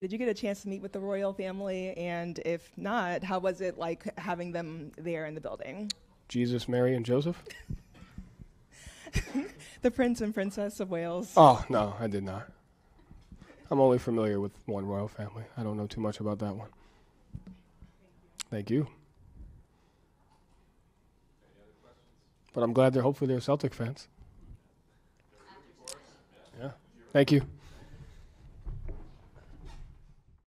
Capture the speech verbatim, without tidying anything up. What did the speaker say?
Did you get a chance to meet with the royal family? And if not, how was it like having them there in the building? Jesus, Mary, and Joseph? The Prince and Princess of Wales. Oh, no, I did not. I'm only familiar with one royal family. I don't know too much about that one. Thank you. But I'm glad they're hopefully they're Celtic fans. Yeah. Thank you.